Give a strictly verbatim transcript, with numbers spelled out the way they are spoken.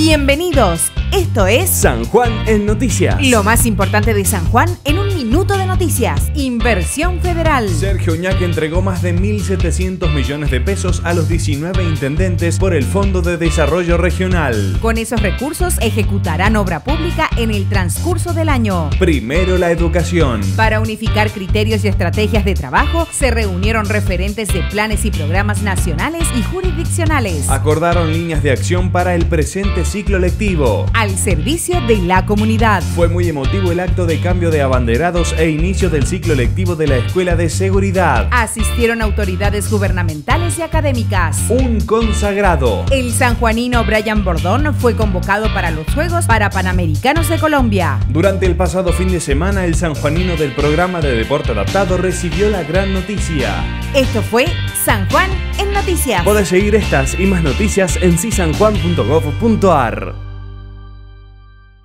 Bienvenidos, esto es San Juan en Noticias. Lo más importante de San Juan en un minuto de noticias. Inversión Federal. Sergio Uñac entregó más de mil setecientos millones de pesos a los diecinueve intendentes por el Fondo de Desarrollo Regional. Con esos recursos ejecutarán obra pública en el transcurso del año. Primero la educación. Para unificar criterios y estrategias de trabajo, se reunieron referentes de planes y programas nacionales y jurisdiccionales. Acordaron líneas de acción para el presente ciclo lectivo. Al servicio de la comunidad. Fue muy emotivo el acto de cambio de abanderados e inicio del ciclo lectivo de la Escuela de Seguridad. Asistieron autoridades gubernamentales y académicas. Un consagrado. El sanjuanino Brian Bordón fue convocado para los Juegos para Panamericanos de Colombia. Durante el pasado fin de semana, el sanjuanino del programa de deporte adaptado recibió la gran noticia. Esto fue San Juan en Noticias. Podés seguir estas y más noticias en si san juan punto gov punto ar.